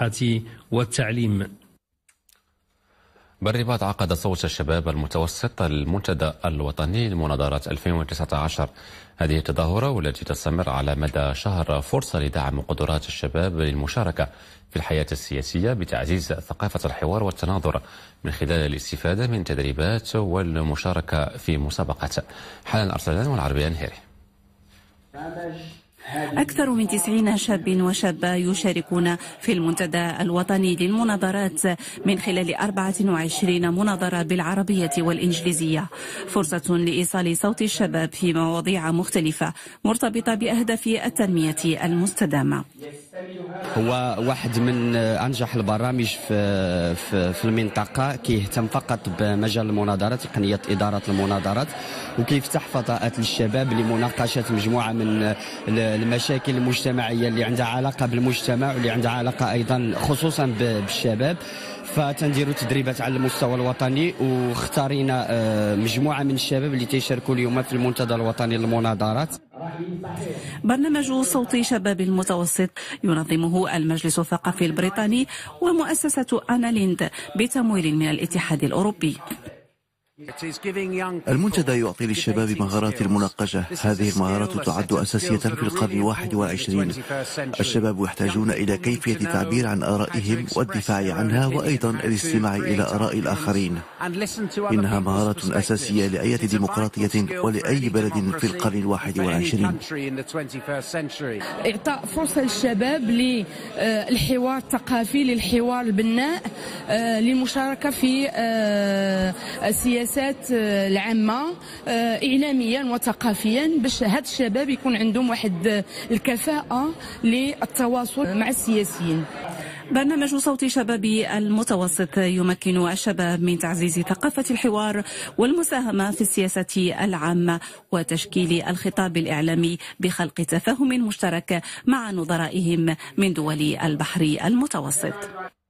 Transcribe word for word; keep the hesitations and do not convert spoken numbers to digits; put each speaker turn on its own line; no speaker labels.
الصحة والتعليم.
بالرباط عقد صوت الشباب المتوسط المنتدى الوطني لمناظرات ألفين وتسعة عشر. هذه التظاهرة والتي تستمر على مدى شهر فرصة لدعم قدرات الشباب للمشاركة في الحياة السياسية بتعزيز ثقافة الحوار والتناظر من خلال الاستفادة من تدريبات والمشاركة في مسابقات. حنان أرسلان والعربية نهيري.
أكثر من تسعين شاب وشابة يشاركون في المنتدى الوطني للمناظرات من خلال أربعة وعشرين مناظرة بالعربية والإنجليزية، فرصة لإيصال صوت الشباب في مواضيع مختلفة مرتبطة بأهداف التنمية المستدامة.
هو واحد من أنجح البرامج في في, في المنطقة، كيهتم فقط بمجال المناظرات، تقنية إدارة المناظرات، وكيفتح فضاءات للشباب لمناقشة مجموعة من المشاكل المجتمعية اللي عندها علاقة بالمجتمع واللي عندها علاقة أيضا خصوصا بالشباب. فتنديروا تدريبات على المستوى الوطني، واختارينا مجموعة من الشباب اللي تيشاركوا اليوم في المنتدى الوطني للمناظرات.
برنامج صوت شباب المتوسط ينظمه المجلس الثقافي البريطاني ومؤسسة أنا ليند بتمويل من الاتحاد الأوروبي.
المنتدى يعطي للشباب مهارات المناقشة. هذه المهارات تعد أساسية في القرن الواحد والعشرين. الشباب يحتاجون إلى كيفية التعبير عن آرائهم والدفاع عنها، وأيضا الاستماع إلى آراء الآخرين. إنها مهارات أساسية لأي ديمقراطية ولأي بلد في القرن الواحد والعشرين.
إعطاء فرصة للشباب للحوار الثقافي، للحوار البناء، للمشاركة في السياسة العامة إعلاميا وثقافيا، باش هاد الشباب يكون عندهم واحد الكفاءة للتواصل مع السياسيين.
برنامج صوت شباب المتوسط يمكن الشباب من تعزيز ثقافة الحوار والمساهمة في السياسة العامة وتشكيل الخطاب الإعلامي بخلق تفاهم مشترك مع نظرائهم من دول البحر المتوسط.